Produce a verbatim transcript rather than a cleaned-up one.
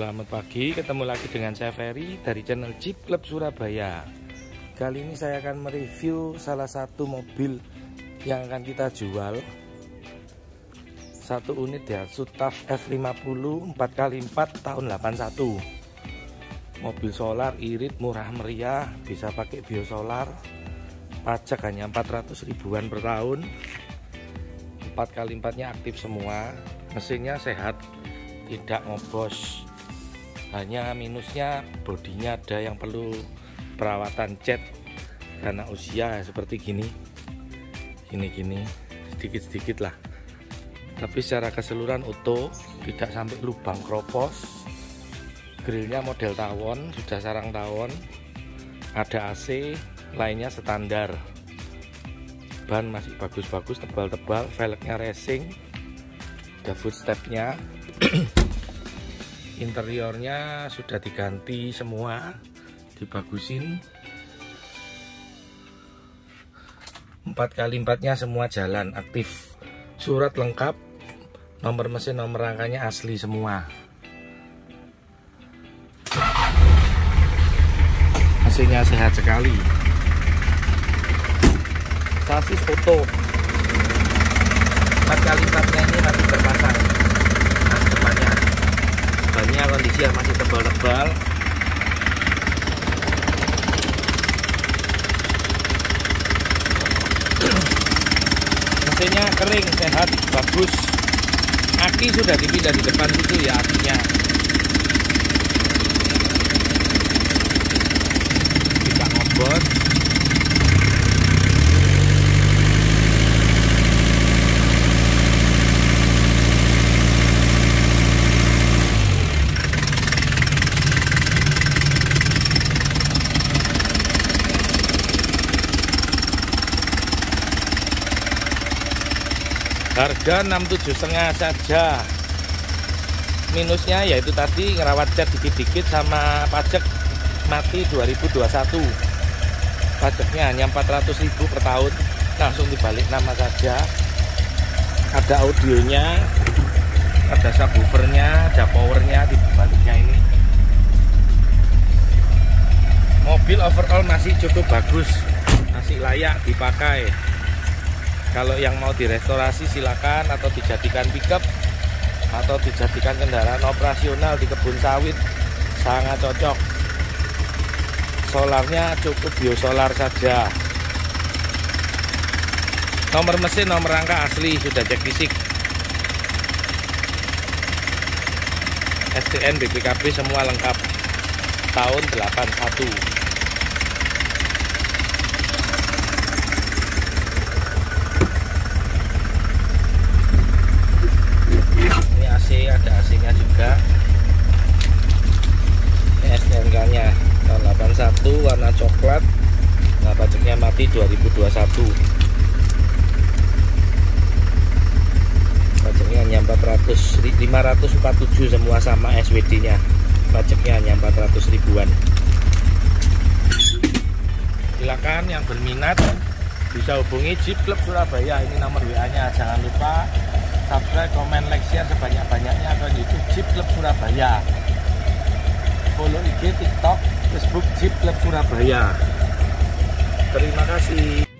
Selamat pagi, ketemu lagi dengan saya Ferry dari channel Jeep Club Surabaya. Kali ini saya akan mereview salah satu mobil yang akan kita jual. Satu unit Daihatsu TAF F lima puluh empat kali empat tahun delapan satu. Mobil solar irit murah meriah, bisa pakai biosolar. Pajak hanya empat ratus ribuan per tahun. empat kali empat-nya aktif semua. Mesinnya sehat, tidak ngobos. Hanya minusnya bodinya ada yang perlu perawatan cat karena usia seperti gini gini-gini sedikit-sedikit lah, tapi secara keseluruhan utuh, tidak sampai lubang kropos. Grillnya model tawon, sudah sarang tawon, ada A C, lainnya standar. Ban masih bagus-bagus, tebal-tebal, velgnya racing, ada footstepnya. Interiornya sudah diganti semua, dibagusin. Empat kali empatnya semua jalan aktif, surat lengkap, nomor mesin nomor rangkanya asli semua. Mesinnya sehat sekali. Sasis foto. Empat kali empatnya ini masih terpasang. Nah, depannya bannya kondisi yang masih tebal-tebal. Mesinnya kering, sehat, bagus. Aki sudah dipindah di depan situ ya, akinya tidak ngobos. Harga enam puluh tujuh koma lima saja. Minusnya yaitu tadi ngerawat cat dikit-dikit sama pajak mati dua ribu dua puluh satu. Pajaknya hanya empat ratus ribu per tahun, langsung dibalik nama saja. Ada audionya, ada subwoofernya, ada powernya di baliknya ini. Mobil overall masih cukup bagus, masih layak dipakai. Kalau yang mau direstorasi silakan, atau dijadikan pickup atau dijadikan kendaraan operasional di kebun sawit, sangat cocok. Solarnya cukup biosolar saja. Nomor mesin nomor rangka asli, sudah cek fisik. S T N B P K B semua lengkap, tahun delapan satu. Ada A C-nya juga. Ini S T N K-nya tahun delapan satu, warna coklat. Nah, pajaknya mati dua ribu dua puluh satu. Pajaknya hanya empat ratus, lima ratus empat puluh tujuh semua sama S W D-nya. Pajaknya hanya empat ratus ribuan. Silakan yang berminat bisa hubungi Jeep Club Surabaya. Ini nomor W A-nya. Jangan lupa subscribe, komen, like, share sebanyak-banyaknya akun YouTube Jeep Club Surabaya. Follow I G, TikTok, Facebook Jeep Club Surabaya. Terima kasih.